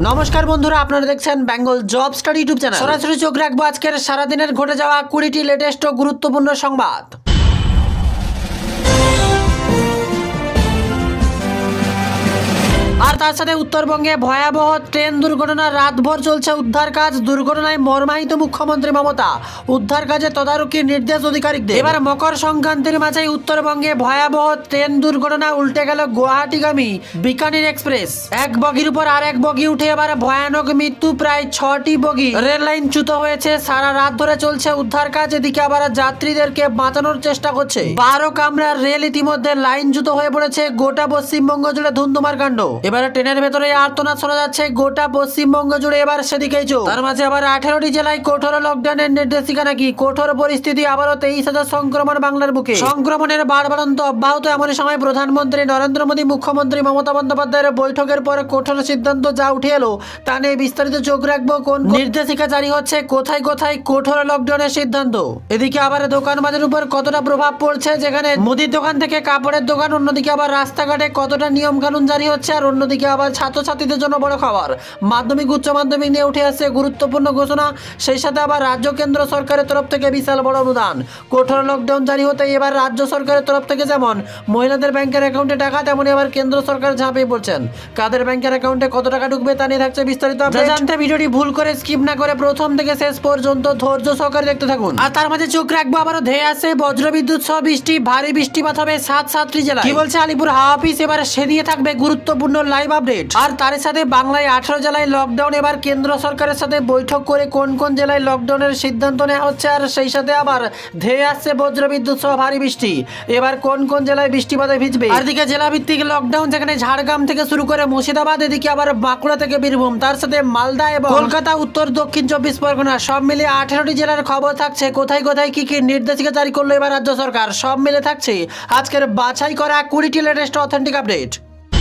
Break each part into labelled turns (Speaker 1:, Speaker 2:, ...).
Speaker 1: নমস্কার বন্ধুরা, আপনারা দেখছেন Bengal job study YouTube channel. সরাসরি চোখ রাখবো আজকের সারাদিনের ঘটে যাওয়া 20টি লেটেস্ট ও গুরুত্বপূর্ণ সংবাদ। আর তার সাথে উত্তরবঙ্গে ভয়াবহ ট্রেন দুর্ঘটনা, রাতভর চলছে উদ্ধার কাজ। দুর্ঘটনায় মর্মাহিত মুখ্যমন্ত্রী মমতা, উদ্ধার কাজে তদারকির নির্দেশ অধিকারিকদের। এবার মকর সংক্রান্তির মাঝেই উত্তরবঙ্গে ভয়াবহ ট্রেন দুর্ঘটনা, উল্টে গেল গুয়াহাটিগামী বিকানির এক্সপ্রেস। এক বগির উপর আর এক বগি উঠে এবার ভয়ানক মৃত্যু, প্রায় 6টি বগি রেল লাইন চ্যুত হয়েছে। সারা রাত ধরে চলছে উদ্ধার কাজ, এদিকে আবার যাত্রীদেরকে বাঁচানোর চেষ্টা করছে 12 কামরার রেল। ইতিমধ্যে লাইন চ্যুত হয়ে পড়েছে, গোটা পশ্চিমবঙ্গ জুড়ে ধুন্ধুমার কাণ্ড। এবারে ট্রেনের ভেতরে আর্তনাদ শোনা যাচ্ছে, গোটা পশ্চিমবঙ্গ জুড়ে এবার সেদিকেই চোখ। তার মাঝে আবার 18টি জেলায় কঠোর লকডাউনের নির্দেশিকা নাকি। কঠোর পরিস্থিতি, আবারও 23,000 সংক্রমণ বাংলার বুকে। সংক্রমণের বাড়বাড়ন্ত অব্যাহত এমন সময় প্রধানমন্ত্রী নরেন্দ্র মোদী, মুখ্যমন্ত্রী মমতা বন্দ্যোপাধ্যায়ের বৈঠকের পর কঠোর সিদ্ধান্ত যা উঠে এলো তা নিয়ে বিস্তারিত চোখ রাখবো। কোন নির্দেশিকা জারি হচ্ছে, কোথায় কোথায় কঠোর লকডাউনের সিদ্ধান্ত। এদিকে আবার দোকানবাজারের উপর কতটা প্রভাব পড়ছে, যেখানে মুদির দোকান থেকে কাপড়ের দোকান, অন্যদিকে আবার রাস্তাঘাটে কতটা নিয়ম কানুন জারি হচ্ছে। আর অন্যদিকে আবার ছাত্রছাত্রীদের জন্য বড় খবর, মাধ্যমিক উচ্চ মাধ্যমিক নিয়ে উঠে আসছে গুরুত্বপূর্ণ ঘোষণা। সেই সাথে আবার রাজ্য কেন্দ্র সরকারের তরফ থেকে বিশাল বড় অনুদান। কঠোর লকডাউন জারি হতে এবার রাজ্য সরকারের তরফ থেকে যেমন মহিলাদের ব্যাংকের অ্যাকাউন্টে টাকা, তেমনি আবার কেন্দ্র সরকার ঝাঁপিয়ে পড়ছেন। কাদের ব্যাংকের অ্যাকাউন্টে কত টাকা ঢুকবে তা নিয়ে থাকছে বিস্তারিত আপডেট। জানতে ভিডিওটি ভুল করে স্কিপ না করে প্রথম থেকে শেষ পর্যন্ত ধৈর্য সহকারে দেখতে থাকুন। আর তার মাঝে চোখ রাখবো আবারও ধেয়ে আসে বজ্রবিদ্যুৎ সহ বৃষ্টি, ভারী বৃষ্টিপাত হবে 7টি জেলায়। কি বলছে আলিপুর হাওয়া অফিস, এবার সে নিয়ে থাকবে গুরুত্বপূর্ণ লাইভ আপডেট। আর তার সাথে বাংলায় 18 জেলায় লকডাউন। এবার কেন্দ্র সরকারের সাথে বৈঠক করে কোন কোন জেলায় লকডাউনের সিদ্ধান্ত নেওয়া হচ্ছে। আর সেই সাথে আবার ধেয়ে আসছে বজ্রবিদ্যুৎ সহ ভারী বৃষ্টি। এবার কোন কোন জেলায় বৃষ্টিপাতে ভিজবে। আর দিকে জেলা ভিত্তিক লকডাউন, যেখানে ঝাড়গ্রাম থেকে শুরু করে মুর্শিদাবাদ, এদিকে আবার বাঁকুড়া থেকে বীরভূম, তার সাথে মালদা এবং কলকাতা, উত্তর দক্ষিণ 24 পরগনা, সব মিলে 18টি জেলার খবর থাকছে। কোথায় কোথায় কি কি নির্দেশিকা জারি করলো এবার রাজ্য সরকার, সব মিলে থাকছে আজকের বাছাই করা 20টি লেটেস্ট অথেন্টিক আপডেট।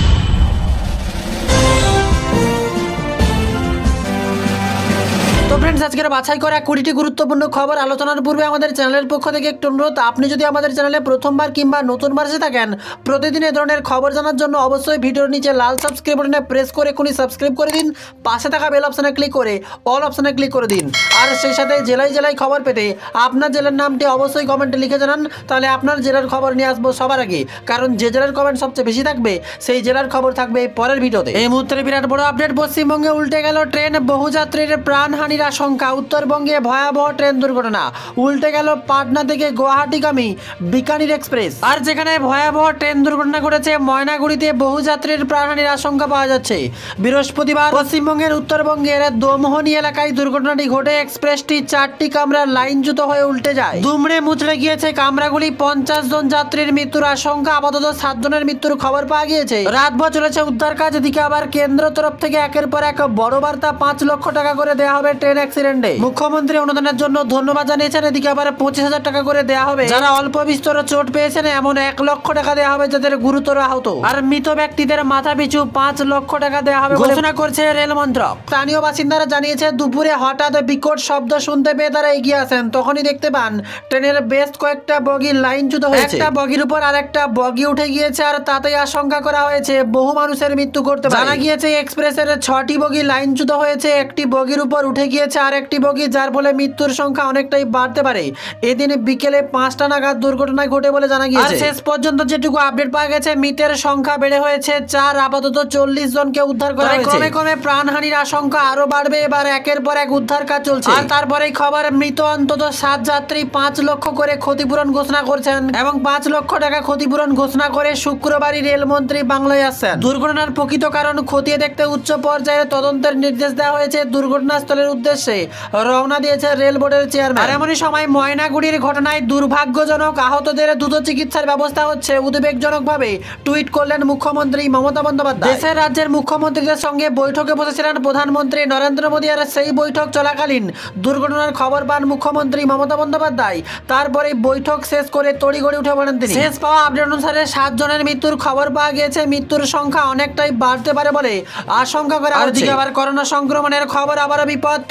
Speaker 1: তো ফ্রেন্ডস, আজকের বাছাই করা 20টি গুরুত্বপূর্ণ খবর আলোচনার পূর্বে আমাদের চ্যানেলের পক্ষ থেকে একটু অনুরোধ, আপনি যদি আমাদের চ্যানেলে প্রথমবার কিংবা নতুনবার এসে থাকেন, প্রতিদিন এই ধরনের খবর জানার জন্য অবশ্যই ভিডিওর নিচে লাল সাবস্ক্রাইব বাটনে প্রেস করে এখনই সাবস্ক্রাইব করে দিন। পাশে থাকা বেল অপশনে ক্লিক করে অল অপশনে ক্লিক করে দিন। আর সেই সাথে জেলায় জেলায় খবর পেতে আপনার জেলার নামটি অবশ্যই কমেন্টে লিখে জানান, তাহলে আপনার জেলার খবর নিয়ে আসবো সবার আগে। কারণ যে জেলার কমেন্ট সবচেয়ে বেশি থাকবে সেই জেলার খবর থাকবে পরের ভিডিওতে। এই মুহূর্তের বিরাট বড় আপডেট, পশ্চিমবঙ্গে উল্টে গেল ট্রেন, বহু যাত্রীর প্রাণহানির আশঙ্কা। উত্তরবঙ্গে ভয়াবহ ট্রেন দুর্ঘটনা, উল্টে গেল পাটনা থেকে গুয়াহাটিগামী বিকানির এক্সপ্রেস। আর যেখানে ভয়াবহ ট্রেন দুর্ঘটনা ঘটেছে ময়নাগুড়িতে, বহু যাত্রীর প্রাণহানির আশঙ্কা পাওয়া যাচ্ছে। বৃহস্পতিবার পশ্চিমবঙ্গের উত্তরবঙ্গের দোমোহনী এলাকায় দুর্ঘটনাটি ঘটে। এক্সপ্রেসটি 4টি কামরা লাইনচ্যুত হয়ে উল্টে যায়, দুমড়ে মুচড়ে গিয়েছে কামরাগুলি। 50 জন যাত্রীর মৃত্যুর আশঙ্কা, আপাতত 7 জনের মৃত্যুর খবর পাওয়া গিয়েছে। রাতভর চলেছে উদ্ধার কাজ। এদিকে আবার কেন্দ্র তরফ থেকে একের পর এক বড় বার্তা, 5 লক্ষ টাকা করে দেওয়া হবে ট্রেন অ্যাক্সিডেন্টে। মুখ্যমন্ত্রী অনুদানের জন্য ধন্যবাদ জানিয়েছেন। এদিকে আবার 25,000 টাকা করে দেওয়া হবে যারা অল্প বিস্তর চোট পেয়েছেন, এমন 1 লক্ষ টাকা দেওয়া হবে যাদের গুরুতর আহত। আর মৃত ব্যক্তিদের মাথা পিছু 5 লক্ষ টাকা দেওয়া হবে ঘোষণা করছে রেল মন্ত্রক। স্থানীয় বাসিন্দারা জানিয়েছে, দুপুরে হঠাৎ বিকট শব্দ শুনতে পেয়ে তারা এগিয়ে আসেন। তখনই দেখতে পান ট্রেনের বেশ কয়েকটা বগি লাইনচ্যুত হয়েছে। একটা বগির উপর আরেকটা বগি উঠে গিয়েছে, আর তাতেই আশঙ্কা করা হয়েছে বহু মানুষের মৃত্যু করতে পারে। জানা গিয়েছে এক্সপ্রেসের 6টি বগি লাইনচ্যুত হয়েছে, একটি বগির উপর উঠে গিয়েছে আর একটি বগি, যার ফলে মৃত্যুর সংখ্যা অনেকটাই বাড়তে পারে। এদিন বিকেলে 5টা নাগাদ দুর্ঘটনা ঘটে বলে জানা গিয়েছে। শেষ পর্যন্ত যেটুকু আপডেট পাওয়া গেছে, মৃতের সংখ্যা বেড়ে হয়েছে 4, আপাতত 40 জনকে উদ্ধার করা হয়েছে। ক্রমে ক্রমে প্রাণহানির আশঙ্কা আরো বাড়বে। এবার একের পর এক উদ্ধার কাজ চলছে। আর তারপরেই খবর, মৃত অন্তত 7 যাত্রী 5 লক্ষ করে ক্ষতিপূরণ ঘোষণা করছেন এবং 5 লক্ষ টাকা ক্ষতিপূরণ ঘোষণা করে শুক্রবারই রেলমন্ত্রী বাংলায় আসছেন। দুর্ঘটনার প্রকৃত কারণ খতিয়ে দেখতে উচ্চ পর্যায়ে তদন্তের নির্দেশ দেওয়া হয়েছে। দুর্ঘটনাস্থলের উদ্দেশ্যে রওনা দিয়েছে রেল বোর্ডের চেয়ারম্যান। আর এমনই সময় ময়নাগুড়ির ঘটনায় দুর্ভাগ্যজনক, আহতদের দ্রুত চিকিৎসার ব্যবস্থা হচ্ছে উদ্বেগজনকভাবে টুইট করলেন মুখ্যমন্ত্রী মমতা বন্দ্যোপাধ্যায়। দেশের রাজ্যের মুখ্যমন্ত্রীদের সঙ্গে বৈঠকে বসেছিলেন প্রধানমন্ত্রী নরেন্দ্র মোদী। আর সেই বৈঠক চলাকালীন দুর্ঘটনার খবর পান মুখ্যমন্ত্রী মমতা বন্দ্যোপাধ্যায়। তারপরে বৈঠক শেষ করে তড়িঘড়ি উঠে পড়েন তিনি। শেষ পাওয়া আপডেট অনুসারে 7 জনের মৃত্যুর খবর পাওয়া গিয়েছে। মৃত্যুর সংখ্যা অনেকটাই বাড়তে পারে বলে আশঙ্কা করা হচ্ছে। আবার করোনা সংক্রমণের খবর, আবারও বিপদ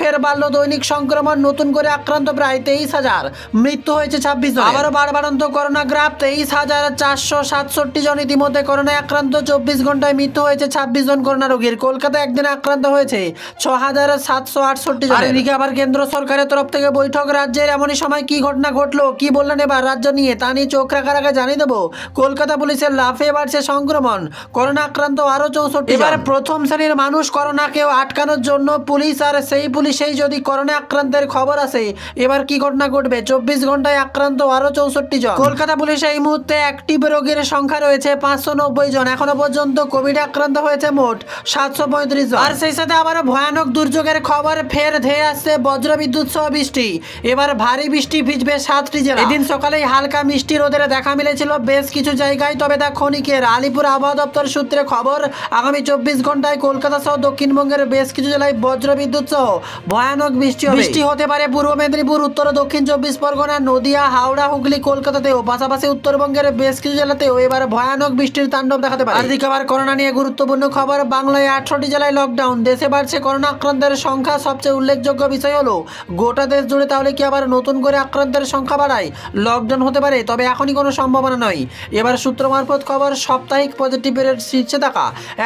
Speaker 1: ফের বাড়ল দৈনিক সংক্রমণ, নতুন করে আক্রান্ত প্রায় 23,000, মৃত্যু হয়েছে 26 জন। আবারও বাড়বাড়ন্ত করোনা গ্রাফ, 23,467 জন ইতিমধ্যে করোনায় আক্রান্ত। 24 ঘন্টায় মৃত্যু হয়েছে 26 জন করোনা রোগীর। কলকাতায় একদিনে আক্রান্ত হয়েছে 6,768 জন। এদিকে আবার কেন্দ্র সরকারের তরফ থেকে বৈঠক, রাজ্যের এমনই সময় কি ঘটনা ঘটলো, কি বললেন এবার রাজ্য নিয়ে, তা নিয়ে চোখ রাখার আগে জানিয়ে দেবো কলকাতা পুলিশের লাফে বাড়ছে সংক্রমণ, করোনা আক্রান্ত আরো 64। এবার প্রথম শ্রেণীর মানুষ করোনাকেও আটকানোর জন্য পুলিশ, আর সেই পুলিশেই যদি করোনা আক্রান্তের খবর আসে, এবার কি ঘটনা ঘটবে। 24 ঘন্টায় আক্রান্ত আরো 64 জন। কলকাতা পুলিশ এই মুহূর্তে অ্যাক্টিভ রোগীর সংখ্যা রয়েছে 590 জন। এখনো পর্যন্ত কোভিডে আক্রান্ত হয়েছে মোট 735 জন। আর সেই সাথে আবারও ভয়ানক দুর্যোগের খবর, ফের ধেয়ে আসছে বজ্রবিদ্যুৎ সহ বৃষ্টি। এবার ভারী বৃষ্টি ভিজবে 7টি জেলা। এদিন সকালেই হালকা মিষ্টি রোদের দেখা মিলেছিল বেশ কিছু জায়গায়, তবে তা ক্ষণিকের। আলিপুর আবহাওয়া দপ্তর সূত্রে খবর, আগামী 24 ঘন্টায় কলকাতা সহ দক্ষিণবঙ্গের বেশ কিছু জেলায় বজ্রবিদ্যুৎ সহ ভয়ানক বৃষ্টি হতে পারে। পূর্ব মেদিনীপুর, উত্তর ও দক্ষিণ 24 পরগনা, নদিয়া, হাওড়া, হুগলি, কলকাতাতেও, পাশাপাশি উত্তরবঙ্গের বেশ কিছু জেলাতেও এবার ভয়ানক বৃষ্টির তাণ্ডব দেখাতে পারে। এদিকে আবার করোনা নিয়ে গুরুত্বপূর্ণ খবর, বাংলায় 18টি জেলায় লকডাউন। দেশে বাড়ছে করোনা আক্রান্তের সংখ্যা। সবচেয়ে উল্লেখযোগ্য বিষয় হলো গোটা দেশ জুড়ে তাহলে কি আবার নতুন করে আক্রান্তের সংখ্যা বাড়ায় লকডাউন হতে পারে, তবে এখনই কোনো সম্ভাবনা নয়। এবার সূত্র মারফত খবর, সাপ্তাহিক পজিটিভ রেট শীর্ষে থাকা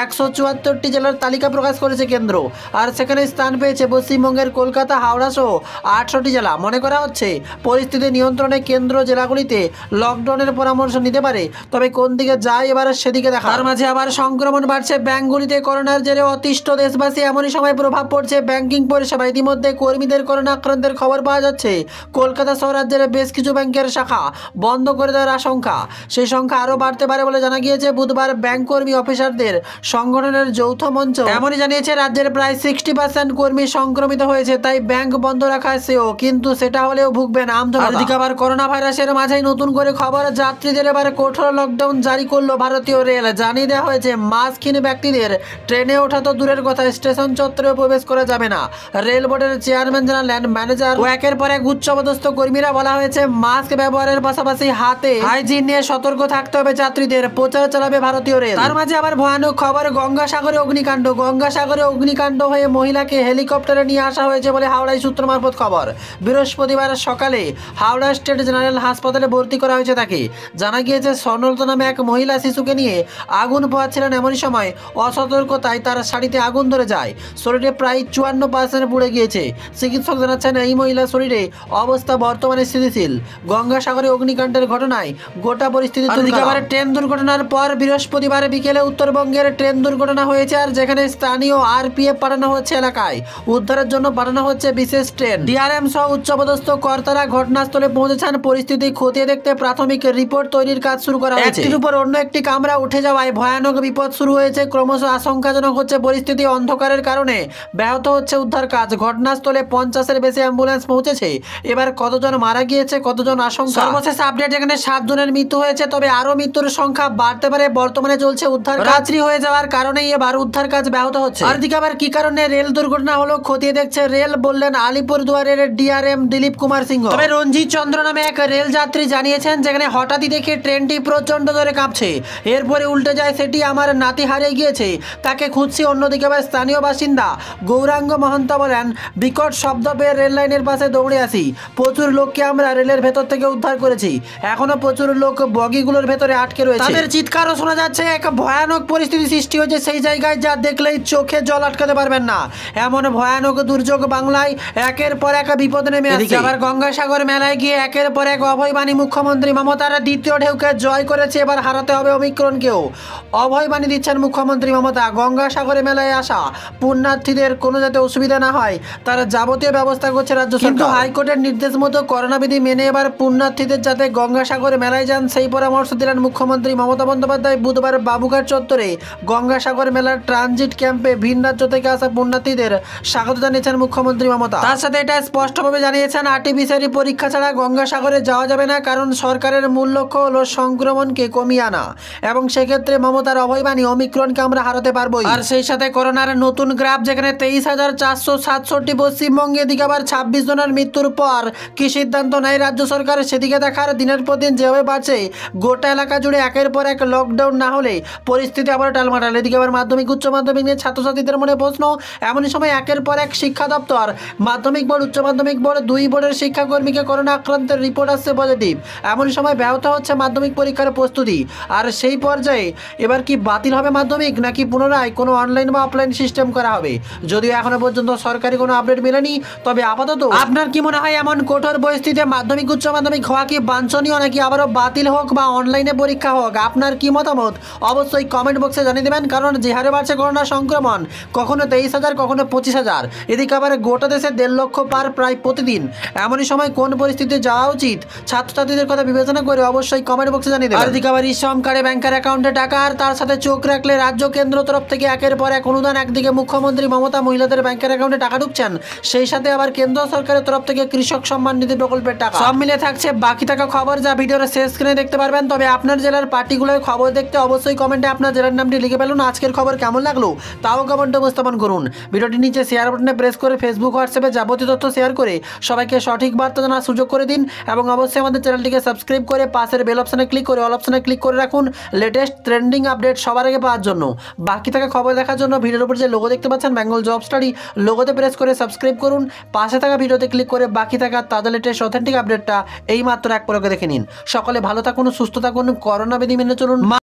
Speaker 1: 174টি জেলার তালিকা প্রকাশ করেছে কেন্দ্র, আর সেখানে স্থান পেয়েছে পশ্চিমবঙ্গের কলকাতা, হাওড়া সহ 18টি জেলা। মনে করা হচ্ছে পরিস্থিতি নিয়ন্ত্রণে কেন্দ্র জেলাগুলিতে লকডাউনের পরামর্শ নিতে পারে, তবে কোন দিকে যায় এবার সেদিকে দেখা। তার মাঝে আবার সংক্রমণ বাড়ছে ব্যাংকগুলিতে। করোনার জেরে অতিষ্ঠ দেশবাসী, এমনই সময় প্রভাব পড়ছে ব্যাংকিং পরিষেবা। ইতিমধ্যে কর্মীদের করোনা আক্রান্তের খবর পাওয়া যাচ্ছে। কলকাতা সহ রাজ্যের বেশ কিছু ব্যাংকের শাখা বন্ধ করে দেওয়ার আশঙ্কা, সেই সংখ্যা আরও বাড়তে পারে বলে জানা গিয়েছে। বুধবার ব্যাংক কর্মী অফিসারদের সংগঠনের যৌথ মঞ্চ এমনই জানিয়েছে, রাজ্যের প্রায় 60% কর্মী সংক্রমিত হয়েছে, তাই ব্যাংক বন্ধ রাখা সেও, কিন্তু সেটা হলেও ভুগবেন আমজনতা। এদিকে আবার করোনা ভাইরাসের মাঝেই নতুন করে খবর, যাত্রীদের এবার কঠোর লকডাউন জারি করলো ভারতীয় রেল। জানিয়ে দেওয়া হয়েছে মাস্কহীন ব্যক্তিদের ট্রেনে ওঠা তো দূরের কথা, স্টেশন চত্বরেও প্রবেশ করা যাবে না। রেল বোর্ডের চেয়ারম্যান জানালেন, ম্যানেজার ও একের পর এক উচ্চপদস্থ কর্মীরা বলা হয়েছে মাস্ক ব্যবহারের পাশাপাশি হাতে হাইজিন নিয়ে সতর্ক থাকতে হবে যাত্রীদের। প্রচার চালাবে ভারতীয় রেল। তার মাঝে আবার ভয়ানক খবর, গঙ্গাসাগরে অগ্নিকাণ্ড। গঙ্গাসাগরে অগ্নিকাণ্ড হয়ে মহিলাকে হেলিকপ্টারে নিয়ে আসা হয়েছে বলে হাওড়ায় সূত্র মারফত খবর। বৃহস্পতিবার সকালে হাওড়া স্টেট জেনারেল হাসপাতালে ভর্তি করা হয়েছে তাকে। জানা গিয়েছে স্বর্ণলতা নামে এক মহিলা শিশুকে নিয়ে আগুন পোহাচ্ছিলেন। এমনই সময় অসতর্কতায় তার শাড়িতে আগুন ধরে যায়, শরীরে প্রায় 54% পুড়ে গিয়েছে। চিকিৎসক জানাচ্ছেন এই মহিলার শরীরে অবস্থা বর্তমানে স্থিতিশীল। গঙ্গাসাগরে অগ্নিকাণ্ডের ঘটনায় গোটা পরিস্থিতি। ট্রেন দুর্ঘটনার পর বৃহস্পতিবার বিকেলে উত্তরবঙ্গের ট্রেন দুর্ঘটনা হয়েছে, আর যেখানে স্থানীয় আরপিএফ পাঠানো হচ্ছে এলাকায়। উদ্ধারের জন্য পাঠানো হচ্ছে বিশেষ ট্রেন। ডিআরএম সহ উচ্চপদস্থ কর্তারা ঘটনাস্থলে পৌঁছেছেন। পরিস্থিতি খতিয়ে দেখতে প্রাথমিক রিপোর্ট তৈরির কাজ শুরু করা হয়েছে। একটির উপর অন্য একটি কামরা উঠে যাওয়ায় ভয়ানক বিপদ শুরু হয়েছে। ক্রমশ আশঙ্কাজনক হচ্ছে পরিস্থিতি। অন্ধকারের কারণে ব্যাহত হচ্ছে উদ্ধার কাজ। ঘটনাস্থলে 50-এর বেশি অ্যাম্বুলেন্স পৌঁছেছে। এবার কতজন মারা গিয়েছে, কতজন আশঙ্কা। সর্বশেষ আপডেট, এখানে 7 জনের মৃত্যু হয়েছে, তবে আরো মৃত্যুর সংখ্যা বাড়তে পারে। বর্তমানে চলছে উদ্ধার কাজ। রাত্রি হয়ে যাওয়ার কারণেই এবার উদ্ধার কাজ ব্যাহত হচ্ছে। আর দিকে আবার কি কারণে রেল দুর্ঘটনা হলো খতিয়ে দেখছে রেল, বললেন আলিপুরদুয়ারের ডিআরএম দিলীপ কুমার সিংহ। তবে রঞ্জিত চন্দ্র নামে এক রেল যাত্রী জানিয়েছেন, যেখানে হঠাৎই দেখে ট্রেনটি প্রচন্ড জোরে কাঁপছে, এরপরে উল্টে যায় সেটি। আমার নাতি হারিয়ে গিয়েছে, তাকে খুঁজছি। অন্যদিকে আবার স্থানীয় বাসিন্দা গৌরাঙ্গ মহন্ত বলেন, বিকট শব্দ পেয়ে রেল লাইনের পাশে দৌড়ে আসি। প্রচুর লোককে আমরা রেলের ভেতর থেকে উদ্ধার করেছি। এখনো প্রচুর লোক বগিগুলোর ভেতরে আটকে রয়েছে। তাদের চিৎকারও শোনা যাচ্ছে। এক ভয়ানক পরিস্থিতি সৃষ্টি হয়েছে সেই জায়গায়, যা দেখলেই চোখে জল আটকাতে পারবেন না। এমন ভয়ানক দুর্যোগ বাংলায় একের পর এক বিপদ নেমে আসছে। আবার গঙ্গাসাগর মেলায় গিয়ে একের পর এক অভয়বাণী মুখ্যমন্ত্রী মমতার। দ্বিতীয় ঢেউকে জয় করেছে, এবার হারাতে হবে অমিক্রণকেও। অভয়বাণী দিচ্ছেন মুখ্যমন্ত্রী মমতা। গঙ্গাসাগরে মেলায় আসা পুণ্যার্থীদের কোনো যাতে অসুবিধা না হয়, তার যাবতীয় ব্যবস্থা করছে রাজ্য সরকার। কিন্তু হাইকোর্টের নির্দেশ মতো করোনা বিধি মেনে এবার পুণ্যার্থীদের যাতে গঙ্গাসাগরে মেলায় যান, সেই পরামর্শ দিলেন মুখ্যমন্ত্রী মমতা বন্দ্যোপাধ্যায়। বুধবার বাবুঘাট চত্বরে গঙ্গাসাগর মেলার ট্রানজিট ক্যাম্পে ভিন রাজ্য থেকে আসা পুণ্যার্থীদের স্বাগত জানিয়েছেন মুখ্যমন্ত্রী মমতা। তার সাথে এটা স্পষ্টভাবে জানিয়েছেন, আরটিপিসিআর পরীক্ষা ছাড়া গঙ্গাসাগরে যাওয়া যাবে না, কারণ সরকারের মূল লক্ষ্য হলো সংক্রমণকে কমিয়ে আনা, এবং সেক্ষেত্রে মমতার অভয়বাণী, অমিক্রণকে আমরা হারাতে পারবোই। আর সেই সাথে করোনার নতুন গ্রাফ, যেখানে 23,467 পশ্চিমবঙ্গে। এদিকে আবার 26 জনের মৃত্যুর পর কি সিদ্ধান্ত নেয় রাজ্য সরকার, সেদিকে দেখার। দিনের পর দিন যেভাবে বাড়ছে গোটা এলাকা জুড়ে একের পর এক লকডাউন না হলে পরিস্থিতি আবার টালমাটাল। এদিকে আবার মাধ্যমিক উচ্চ মাধ্যমিক নিয়ে ছাত্রছাত্রীদের মনে প্রশ্ন। এমনই সময় একের পর এক শিক্ষা দপ্তর, মাধ্যমিক বোর্ড, উচ্চ মাধ্যমিক বোর্ড, দুই বোর্ডের শিক্ষাকর্মীকে করোনা আক্রান্তের রিপোর্ট আসছে পজিটিভ। এমন সময় ব্যাহত হচ্ছে মাধ্যমিক পরীক্ষার প্রস্তুতি। আর সেই পর্যায়ে এবার কি বাতিল হবে মাধ্যমিক, নাকি পুনরায় কোনো অনলাইন বা অফলাইন সিস্টেম করা হবে? যদিও এখনো পর্যন্ত সরকারি কোনো আপডেট মেলেনি, তবে আপাতত আপনার কি মনে হয় এমন কঠোর পরিস্থিতিতে মাধ্যমিক উচ্চ মাধ্যমিক হওয়া কি বাঞ্ছনীয়, নাকি আবারও বাতিল হোক বা অনলাইনে পরীক্ষা হোক? আপনার কি মতামত অবশ্যই কমেন্ট বক্সে জানিয়ে দেবেন। কারণ যে হারে বাড়ছে করোনা সংক্রমণ, কখনো 23,000, কখনো 25,000, এদিকে আবার গোটা দেশে 1.5 লক্ষ পার প্রায় প্রতিদিন। এমনই সময় কোন পরিস্থিতিতে যাওয়া উচিত ছাত্রছাত্রীদের কথা বিবেচনা করে অবশ্যই কমেন্ট বক্সে জানিয়ে দেবেন। আর এদিকে আবার ইসম কার্ডে ব্যাংকের অ্যাকাউন্টে টাকা, আর তার সাথে চোখ রাখলে রাজ্য কেন্দ্র তরফ থেকে একের পর এক অনুদান। একদিকে মুখ্যমন্ত্রী মমতা মহিলাদের ব্যাংকের অ্যাকাউন্টে টাকা ঢুকছেন, সেই সাথে আবার কেন্দ্র সরকারের তরফ থেকে কৃষক সম্মান নিধি প্রকল্পের টাকা। সব মিলে থাকছে বাকি থাকা খবর, যা ভিডিওর শেষ স্ক্রিনে দেখতে পারবেন। তবে আপনার জেলার পার্টিকুলার খবর দেখতে অবশ্যই কমেন্টে আপনার জেলার নামটি লিখে ফেলুন। আজকের খবর কেমন লাগলো তাও কমেন্টে উপস্থাপন করুন। ভিডিওটি নিচে শেয়ার বাটনে প্রেস করে ফেসবুক, হোয়াটসঅ্যাপে যাবতীয় তথ্য শেয়ার করে সবাইকে সঠিক বার্তা জানার সুযোগ করে দিন। এবং অবশ্যই আমাদের চ্যানেলটিকে সাবস্ক্রাইব করে পাশের বেল অপশনে ক্লিক করে অল অপশনে ক্লিক করে রাখুন লেটেস্ট ট্রেন্ডিং আপডেট সবার আগে পাওয়ার জন্য। বাকি থাকা খবর দেখার জন্য ভিডিওর উপর যে লোগো দেখতে পাচ্ছেন বেঙ্গল জব স্টাডি, লোগোতে প্রেস করে সাবস্ক্রাইব করুন। পাশে থাকা ভিডিওতে ক্লিক করে বাকি থাকা তাজা লেটেস্ট অথেন্টিক আপডেটটা এই মাত্র এক পলকে দেখে নিন। সকলে ভালো থাকুন, সুস্থ থাকুন, করোনা বিধি মেনে চলুন।